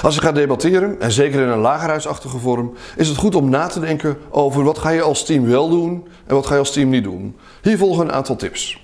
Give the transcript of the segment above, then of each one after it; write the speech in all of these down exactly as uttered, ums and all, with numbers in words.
Als je gaat debatteren, en zeker in een lagerhuisachtige vorm, is het goed om na te denken over wat ga je als team wel doen en wat ga je als team niet doen. Hier volgen een aantal tips.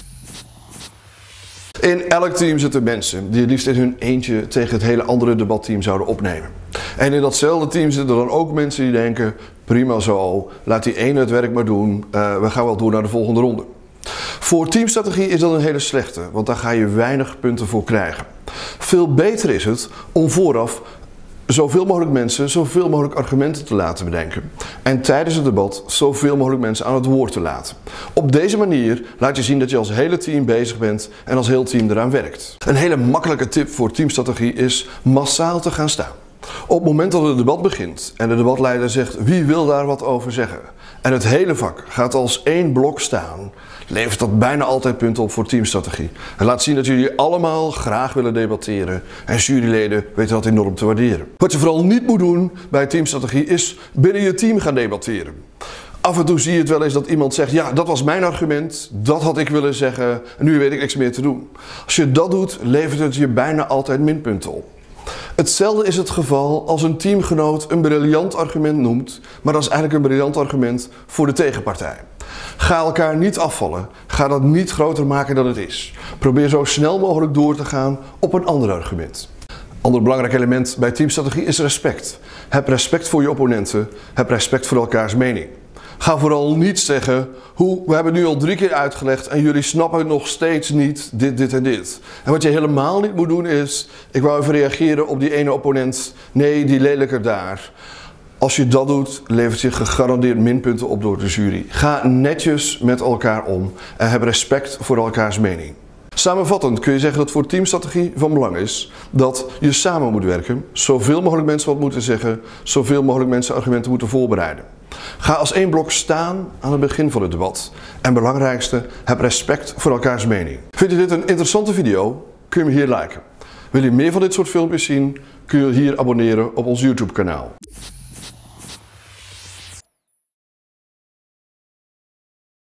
In elk team zitten mensen die het liefst in hun eentje tegen het hele andere debatteam zouden opnemen. En in datzelfde team zitten dan ook mensen die denken, prima zo, laat die ene het werk maar doen, uh, we gaan wel door naar de volgende ronde. Voor teamstrategie is dat een hele slechte, want daar ga je weinig punten voor krijgen. Veel beter is het om vooraf zoveel mogelijk mensen zoveel mogelijk argumenten te laten bedenken. En tijdens het debat zoveel mogelijk mensen aan het woord te laten. Op deze manier laat je zien dat je als hele team bezig bent en als heel team eraan werkt. Een hele makkelijke tip voor teamstrategie is massaal te gaan staan. Op het moment dat het debat begint en de debatleider zegt wie wil daar wat over zeggen en het hele vak gaat als één blok staan, levert dat bijna altijd punten op voor teamstrategie. En laat zien dat jullie allemaal graag willen debatteren en juryleden weten dat enorm te waarderen. Wat je vooral niet moet doen bij teamstrategie is binnen je team gaan debatteren. Af en toe zie je het wel eens dat iemand zegt, ja, dat was mijn argument, dat had ik willen zeggen en nu weet ik niks meer te doen. Als je dat doet, levert het je bijna altijd minpunten op. Hetzelfde is het geval als een teamgenoot een briljant argument noemt, maar dat is eigenlijk een briljant argument voor de tegenpartij. Ga elkaar niet afvallen, ga dat niet groter maken dan het is. Probeer zo snel mogelijk door te gaan op een ander argument. Ander belangrijk element bij teamstrategie is respect. Heb respect voor je opponenten, heb respect voor elkaars mening. Ga vooral niet zeggen, hoe, we hebben nu al drie keer uitgelegd en jullie snappen nog steeds niet dit, dit en dit. En wat je helemaal niet moet doen is, ik wou even reageren op die ene opponent, nee, die lelijker daar. Als je dat doet, levert je gegarandeerd minpunten op door de jury. Ga netjes met elkaar om en heb respect voor elkaars mening. Samenvattend kun je zeggen dat voor teamstrategie van belang is dat je samen moet werken, zoveel mogelijk mensen wat moeten zeggen, zoveel mogelijk mensen argumenten moeten voorbereiden. Ga als één blok staan aan het begin van het debat. En belangrijkste, heb respect voor elkaars mening. Vind je dit een interessante video? Kun je me hier liken. Wil je meer van dit soort filmpjes zien? Kun je hier abonneren op ons YouTube kanaal.